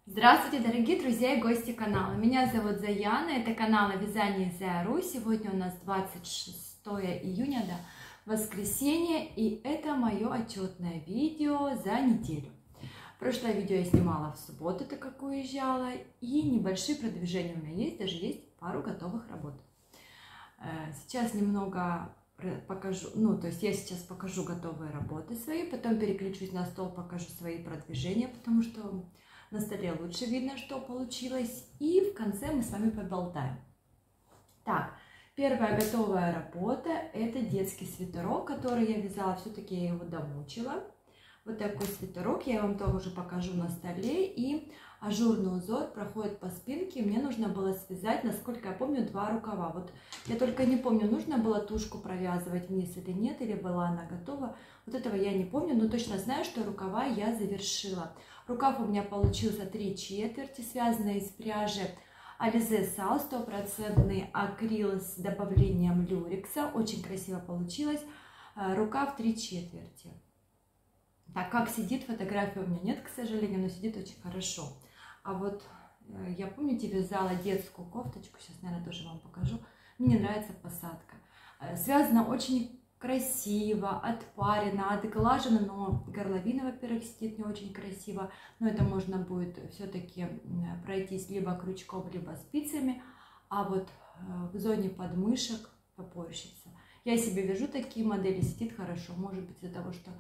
Здравствуйте, дорогие друзья и гости канала. Меня зовут Заяна, это канал о вязании Зая.ру. Сегодня у нас 26 июня, воскресенье, и это мое отчетное видео за неделю. Прошлое видео я снимала в субботу, так как уезжала, и небольшие продвижения у меня есть, даже есть пару готовых работ. Сейчас немного покажу, я сейчас покажу готовые работы свои, потом переключусь на стол, покажу свои продвижения, потому что на столе лучше видно, что получилось, и в конце мы с вами поболтаем. Так, первая готовая работа – это детский свитерок, который я вязала, все-таки я его домучила. Вот такой свитерок, я вам тоже покажу на столе, и ажурный узор проходит по спинке. Мне нужно было связать, насколько я помню, 2 рукава. Вот я только не помню, нужно было тушку провязывать вниз или нет, или была она готова. Вот этого я не помню, но точно знаю, что рукава я завершила. Рукав у меня получился 3/4, связанный из пряжи Alize Sal, 100% акрил с добавлением люрекса. Очень красиво получилось. Рукав 3/4. Так, как сидит, фотографии у меня нет, к сожалению, но сидит очень хорошо. А вот я, помните, вязала детскую кофточку, сейчас, наверное, тоже вам покажу. Мне нравится посадка. Связана очень красиво, отпарено, отглажено, но горловина, во-первых, сидит не очень красиво. Но это можно будет все-таки пройтись либо крючком, либо спицами. А вот в зоне подмышек попорщится. Я себе вяжу такие модели, сидит хорошо. Может быть, из-за того, что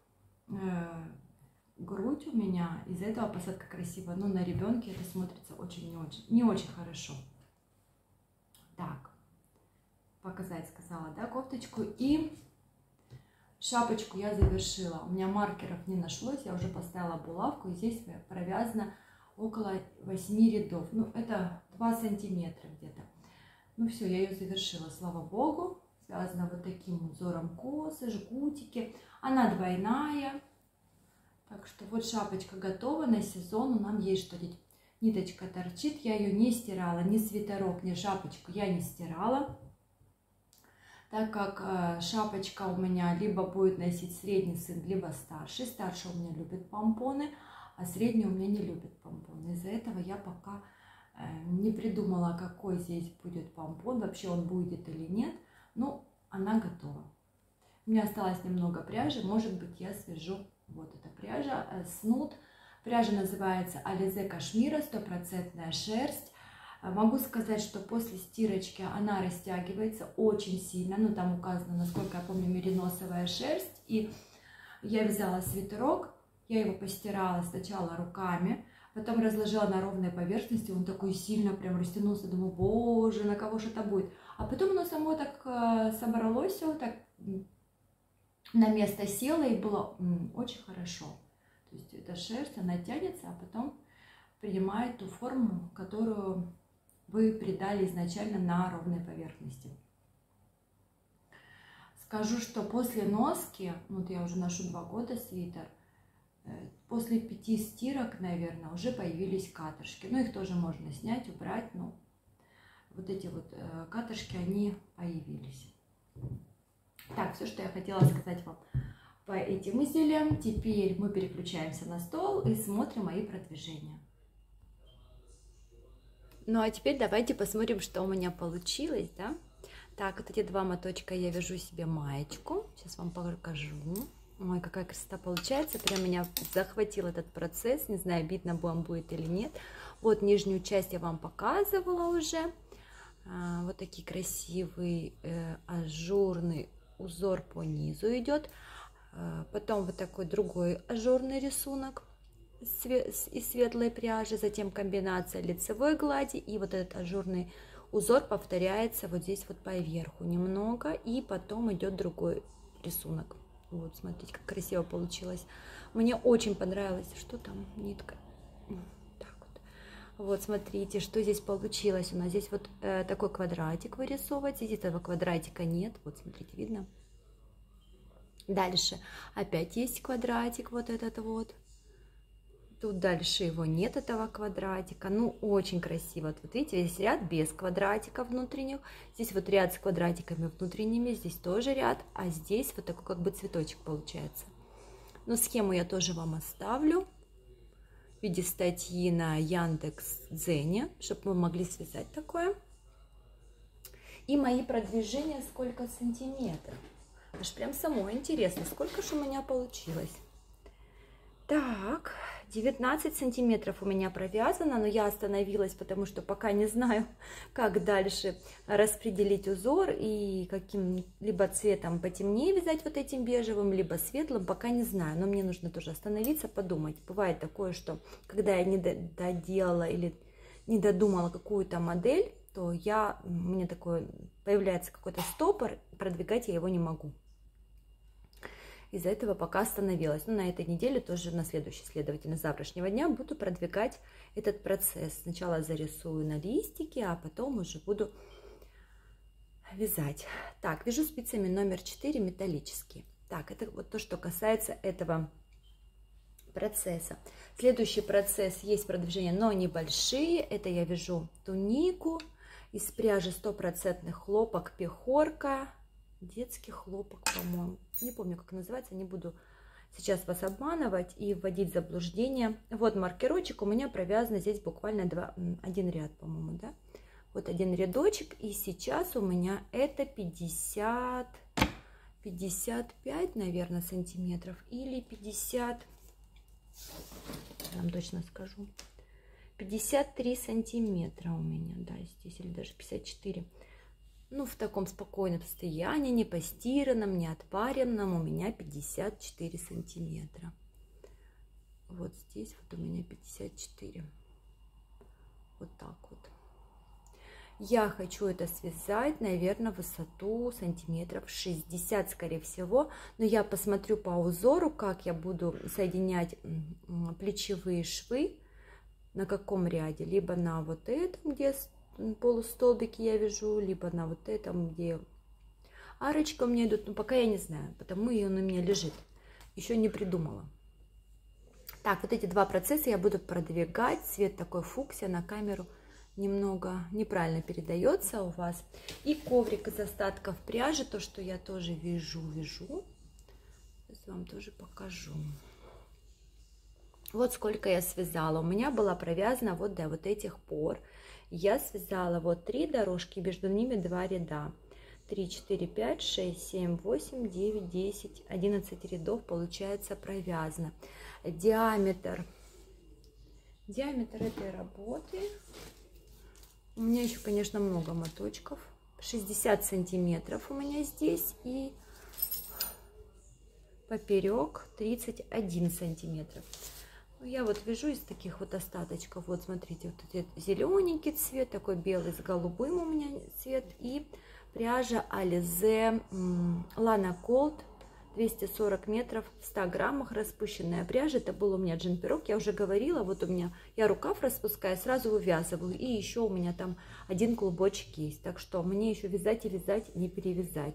грудь у меня, из-за этого посадка красивая, но на ребенке это смотрится очень не очень хорошо. Так, показать сказала, да, кофточку, и шапочку я завершила. У меня маркеров не нашлось, я уже поставила булавку, и здесь провязано около 8 рядов, ну это 2 сантиметра где-то. Ну все, я ее завершила, слава богу. Связана вот таким узором косы, жгутики. Она двойная. Так что вот шапочка готова на сезон. Нам есть что делать. Ниточка торчит. Я ее не стирала. Ни свитерок, ни шапочку я не стирала. Так как шапочка у меня либо будет носить средний сын, либо старший. Старший у меня любит помпоны, а средний у меня не любит помпоны. Из-за этого я пока не придумала, какой здесь будет помпон. Вообще он будет или нет. Ну, она готова. У меня осталось немного пряжи. Может быть, я свяжу. Вот эта пряжа. Снуд. Пряжа называется Alize Кашмира. 100% шерсть. Могу сказать, что после стирочки она растягивается очень сильно. Ну, там указано, насколько я помню, мериносовая шерсть. И я вязала свитерок. Я его постирала сначала руками. Потом разложила на ровной поверхности, он такой сильно прям растянулся, думаю, боже, на кого же это будет. А потом оно само так собралось, все так на место село, и было очень хорошо. То есть эта шерсть, она тянется, а потом принимает ту форму, которую вы придали изначально на ровной поверхности. Скажу, что после носки, вот я уже ношу 2 года свитер, после 5 стирок, наверное, уже появились катышки. Ну, их тоже можно снять, убрать, но вот эти вот катышки, они появились. Так, все, что я хотела сказать вам по этим изделиям. Теперь мы переключаемся на стол и смотрим мои продвижения. Ну, а теперь давайте посмотрим, что у меня получилось, да? Так, вот эти 2 моточка я вяжу себе маечку. Сейчас вам покажу. Ой, какая красота получается. Прям меня захватил этот процесс. Не знаю, видно вам будет или нет. Вот нижнюю часть я вам показывала уже. Вот такие красивый ажурный узор по низу идет. Потом вот такой другой ажурный рисунок из светлой пряжи. Затем комбинация лицевой глади. И вот этот ажурный узор повторяется вот здесь вот поверху немного. И потом идет другой рисунок. Вот, смотрите, как красиво получилось. Мне очень понравилось. Что там? Нитка. Так вот. Вот, смотрите, что здесь получилось. У нас здесь вот такой квадратик вырисовывать. Здесь этого квадратика нет. Вот, смотрите, видно? Дальше опять есть квадратик, вот этот вот. Тут дальше его нет, этого квадратика. Ну, очень красиво. Вот видите, здесь ряд без квадратиков внутренних. Здесь вот ряд с квадратиками внутренними. Здесь тоже ряд. А здесь вот такой как бы цветочек получается. Но схему я тоже вам оставлю. в виде статьи на Яндекс.Дзене, чтобы вы могли связать такое. И мои продвижения сколько сантиметров. Аж прям самой интересно, сколько же у меня получилось. Так, 19 сантиметров у меня провязано, но я остановилась, потому что пока не знаю, как дальше распределить узор и каким-либо цветом потемнее вязать вот этим бежевым, либо светлым, пока не знаю. Но мне нужно тоже остановиться, подумать. Бывает такое, что когда я не доделала или не додумала какую-то модель, то у меня такое появляется какой-то стопор, продвигать я его не могу. Из-за этого пока остановилась. Но на этой неделе, тоже на следующий, следовательно, с завтрашнего дня буду продвигать этот процесс. Сначала зарисую на листике, а потом уже буду вязать. Так, вяжу спицами номер 4 металлические. Так, это вот то, что касается этого процесса. Следующий процесс, есть продвижения, но небольшие. Это я вяжу тунику из пряжи 100% хлопок пехорка. Детский хлопок, по-моему. Не помню, как называется. Не буду сейчас вас обманывать и вводить в заблуждение. Вот маркерочек. У меня провязано здесь буквально один ряд, по-моему, да? Вот один рядочек. И сейчас у меня это 55, наверное, сантиметров. Или 50, я вам точно скажу. 53 сантиметра у меня, да, здесь. Или даже 54. Ну, в таком спокойном состоянии, не постиранном, не отпаренном, у меня 54 сантиметра. Вот здесь вот у меня 54. Вот так вот. Я хочу это связать, наверное, высоту сантиметров 60, скорее всего. Но я посмотрю по узору, как я буду соединять плечевые швы, на каком ряде. Либо на вот этом, где полустолбики я вяжу, либо на вот этом, где арочка у меня идут, но пока я не знаю, потому и он у меня лежит, еще не придумала. Так, вот эти два процесса я буду продвигать. Цвет такой фуксия, на камеру немного неправильно передается у вас. И коврик из остатков пряжи, то, что я тоже вяжу. Сейчас вам тоже покажу. Вот сколько я связала. У меня была провязана вот до вот этих пор. Я связала вот 3 дорожки, между ними 2 ряда. 3, 4, 5, 6, 7, 8, 9, 10, 11 рядов получается провязано. Диаметр этой работы. У меня еще, конечно, много моточков. 60 сантиметров у меня здесь. И поперек 31 сантиметров. Я вот вяжу из таких вот остаточков. Вот смотрите, вот этот зелененький цвет, такой белый с голубым у меня цвет. И пряжа Alize Lana Cold 240 метров в 100 граммах распущенная пряжа. Это был у меня джемперок, я уже говорила. Вот у меня, я рукав распускаю, сразу вывязываю. И еще у меня там один клубочек есть. Так что мне еще вязать и вязать, не перевязать.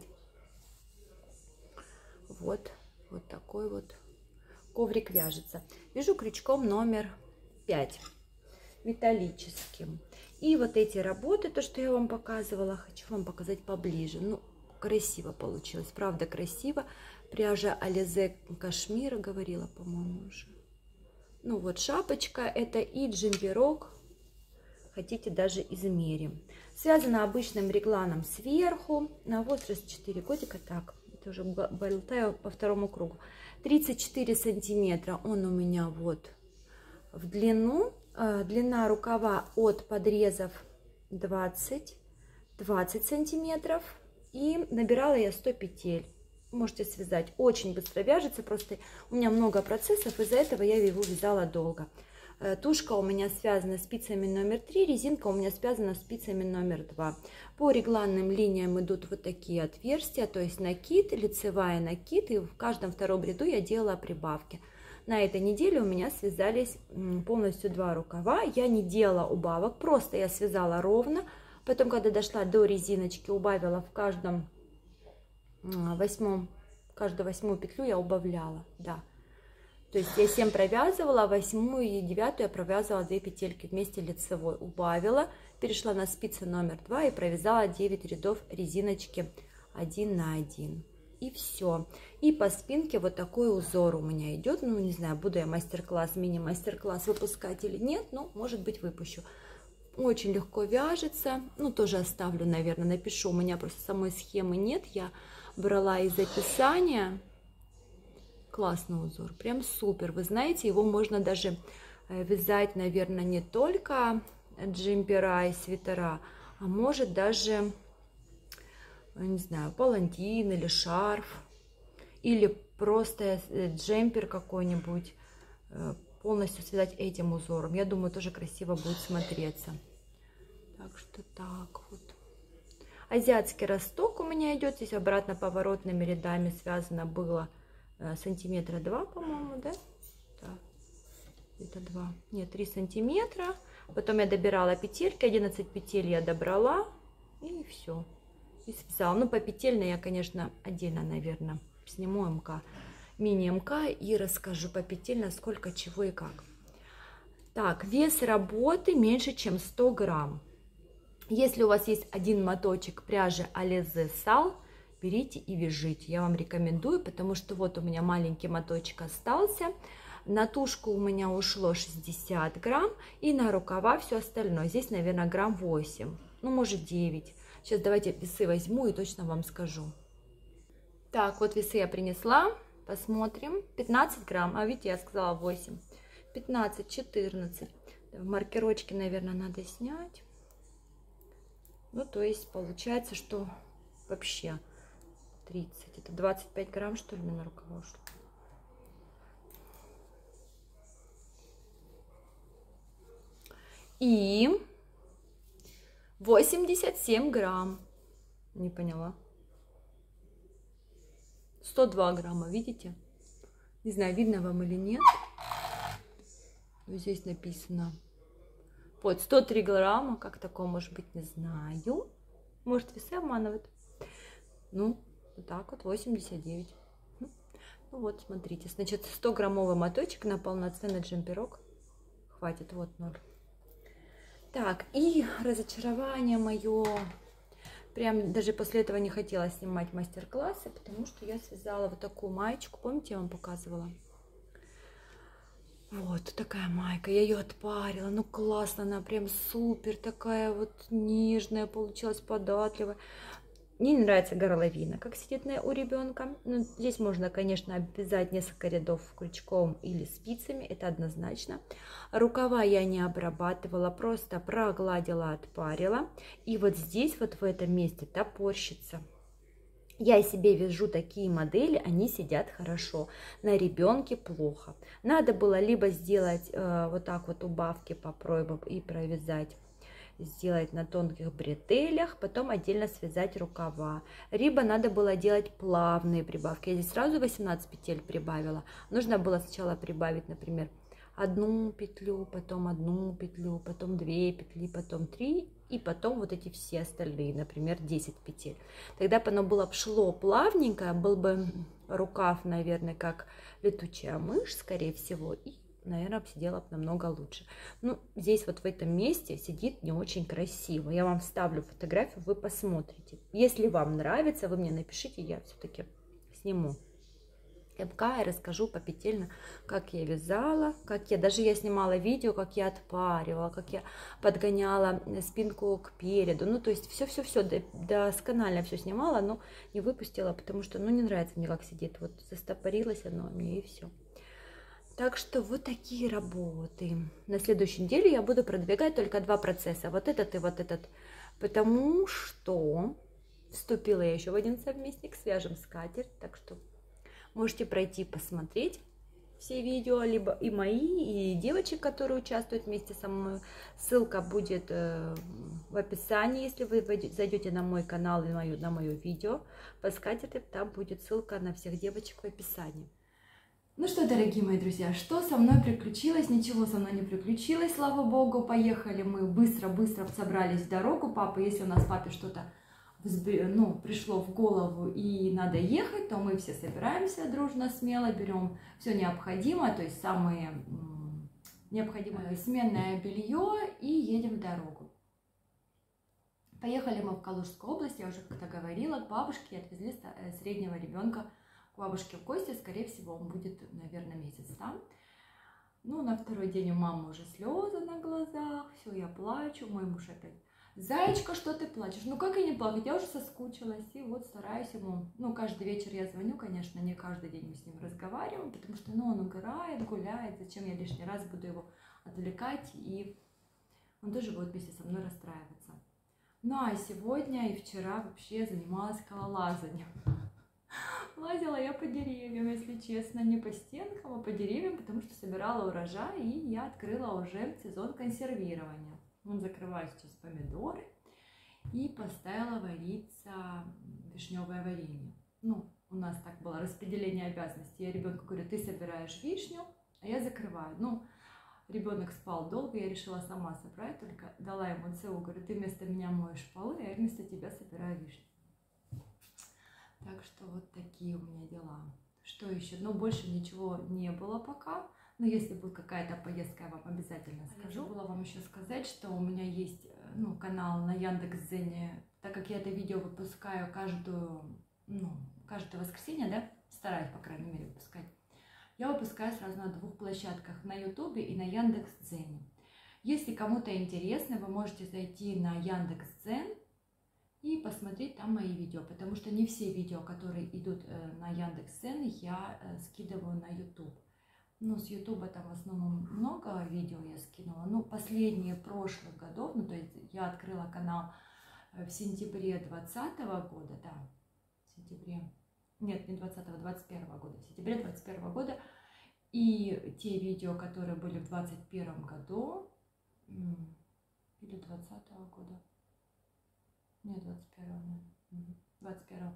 Вот такой вот коврик вяжется. Вяжу крючком номер 5 металлическим. И вот эти работы, то, что я вам показывала, хочу вам показать поближе. Ну, красиво получилось, правда красиво. Пряжа Alize Кашмир, говорила, по-моему, уже. Ну вот шапочка, это и джемперок. Хотите, даже измерим. Связано обычным регланом сверху. На возраст 4 годика. Так, это уже болтаю по второму кругу. 34 сантиметра он у меня вот в длину. Длина рукава от подрезов 20 сантиметров. И набирала я 100 петель. Можете связать. Очень быстро вяжется. Просто у меня много процессов. Из-за этого я его вязала долго. Тушка у меня связана спицами номер 3. Резинка у меня связана спицами номер 2. По регланным линиям идут вот такие отверстия. То есть накид, лицевая накид. И в каждом втором ряду я делала прибавки. На этой неделе у меня связались полностью 2 рукава. Я не делала убавок. Просто я связала ровно. Потом, когда дошла до резиночки, убавила в каждую восьмую петлю я убавляла, да. То есть я 7 провязывала, а 8 и 9 я провязывала 2 петельки вместе лицевой, убавила, перешла на спицы номер 2 и провязала 9 рядов резиночки 1 на 1. и все. И по спинке вот такой узор у меня идет. Ну, не знаю, буду я мастер-класс, мини-мастер-класс выпускать или нет, но, может быть, выпущу. Очень легко вяжется. Ну, тоже оставлю, наверное, напишу. У меня просто самой схемы нет. Я брала из описания. Классный узор, прям супер. Вы знаете, его можно даже вязать, наверное, не только джемпера и свитера, а может даже, не знаю, палантин или шарф, или просто джемпер какой-нибудь полностью связать этим узором. Я думаю, тоже красиво будет смотреться. Так что так вот. Азиатский росток у меня идет. Здесь обратно поворотными рядами связано было сантиметра 2, по-моему, да? Да. Это 2. Нет, 3 сантиметра. Потом я добирала петельки. 11 петель я добрала. И все. И связала. Ну, по петельной я, конечно, отдельно, наверное, сниму МК. Мини-МК и расскажу по петельно, сколько, чего и как. Так, вес работы меньше, чем 100 грамм. Если у вас есть один моточек пряжи Alize Sal, берите и вяжите. Я вам рекомендую, потому что вот у меня маленький моточек остался. На тушку у меня ушло 60 грамм и на рукава все остальное. Здесь, наверное, грамм 8, ну, может 9. Сейчас давайте весы возьму и точно вам скажу. Так, вот весы я принесла. Посмотрим. 15 грамм, а видите, я сказала 8. 15, 14. Маркерочки, наверное, надо снять. Ну, то есть получается, что вообще 30. Это 25 грамм, что ли, на рукава ушло. И 87 грамм. Не поняла. 102 грамма, видите? Не знаю, видно вам или нет. Вот здесь написано. Вот, 103 грамма. Как такое может быть, не знаю. Может, весы обманывают. Ну, вот так вот, 89. Ну вот, смотрите. Значит, 100-граммовый моточек на полноценный джемперок. Хватит, вот 0. Так, и разочарование мое. Прям даже после этого не хотела снимать мастер-классы, потому что я связала вот такую маечку. Помните, я вам показывала? Вот такая майка. Я ее отпарила. Ну, классно, она прям супер такая вот нежная, получилась податливая. Мне не нравится горловина, как сидит у ребенка. Ну, здесь можно, конечно, обвязать несколько рядов крючком или спицами, это однозначно. Рукава я не обрабатывала, просто прогладила, отпарила. И вот здесь, вот в этом месте топорщится. Я себе вяжу такие модели, они сидят хорошо, на ребенке плохо. Надо было либо сделать вот так вот убавки по проймам и провязать, сделать на тонких бретелях, потом отдельно связать рукава. Либо надо было делать плавные прибавки. Я здесь сразу 18 петель прибавила. Нужно было сначала прибавить, например, 1 петлю, потом 1 петлю, потом 2 петли, потом 3 и потом вот эти все остальные, например, 10 петель. Тогда бы оно было шло плавненько, был бы рукав, наверное, как летучая мышь, скорее всего, и, наверное, сидела намного лучше. Ну, здесь вот в этом месте сидит не очень красиво. Я вам вставлю фотографию, вы посмотрите. Если вам нравится, вы мне напишите, я все-таки сниму МК и расскажу попетельно, как я вязала, как я, даже я снимала видео, как я отпаривала, как я подгоняла спинку к переду. Ну, то есть все досконально все снимала, но не выпустила, потому что, ну, не нравится мне, как сидит. Вот застопорилось оно мне и все. Так что вот такие работы. На следующей неделе я буду продвигать только 2 процесса. Вот этот и вот этот. Потому что вступила я еще в один совместник. Свяжем скатерть. Так что можете пройти посмотреть все видео. Либо и мои, и девочек, которые участвуют вместе со мной. Ссылка будет в описании. Если вы зайдете на мой канал и на мое видео по скатерти, там будет ссылка на всех девочек в описании. Ну что, дорогие мои друзья, что со мной приключилось? Ничего со мной не приключилось, слава богу. Поехали мы быстро-быстро собрались в дорогу. Папа, если у нас папе что-то пришло в голову и надо ехать, то мы все собираемся дружно, смело, берем все необходимое, то есть самое необходимое сменное белье и едем в дорогу. Поехали мы в Калужскую область, я уже как-то говорила, к бабушке, отвезли среднего ребенка к бабушке в гости, скорее всего, он будет, наверное, месяц там. Ну, на второй день у мамы уже слезы на глазах, все, я плачу, мой муж опять: «Зайчка, что ты плачешь?» Ну, как и не плакать, я уже соскучилась, и вот стараюсь ему, ну, каждый вечер я звоню, конечно, не каждый день мы с ним разговариваем, потому что, ну, он играет, гуляет, зачем я лишний раз буду его отвлекать, и он тоже будет вместе со мной расстраиваться. Ну, а сегодня и вчера вообще занималась скалолазанием. Лазила я по деревьям, если честно, не по стенкам, а по деревьям, потому что собирала урожай, и я открыла уже сезон консервирования. Закрываю сейчас помидоры и поставила вариться вишневое варенье. Ну, у нас так было распределение обязанностей. Я ребенку говорю: ты собираешь вишню, а я закрываю. Ну, ребенок спал долго, я решила сама собрать, только дала ему ЦУ, говорю: ты вместо меня моешь полы, а я вместо тебя собираю вишню. Так что вот такие у меня дела. Что еще? Ну, больше ничего не было пока. Но если будет какая-то поездка, я вам обязательно скажу. Я забыла вам еще сказать, что у меня есть, ну, канал на Яндекс.Дзене. Так как я это видео выпускаю каждое воскресенье, да, стараюсь, по крайней мере, выпускать. Я выпускаю сразу на двух площадках, на Ютубе и на Яндекс.Дзене. Если кому-то интересно, вы можете зайти на Яндекс.Дзен и посмотреть там мои видео, потому что не все видео, которые идут на Яндекс.Дзен, я скидываю на YouTube. Ну, с Ютуба там в основном много видео я скинула. Ну, последние прошлых годов, ну, то есть я открыла канал в сентябре 2020 года, да, в сентябре, нет, не 20-го, 21 года, в сентябре 21 года. И те видео, которые были в 21 году, или 20 года, нет, 21, 21,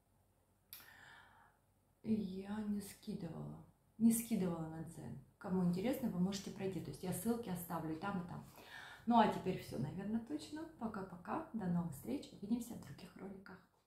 я не скидывала на Дзен. Кому интересно, вы можете пройти. То есть я ссылки оставлю и там, и там. Ну а теперь все, наверное, точно. Пока-пока. До новых встреч. Увидимся в других роликах.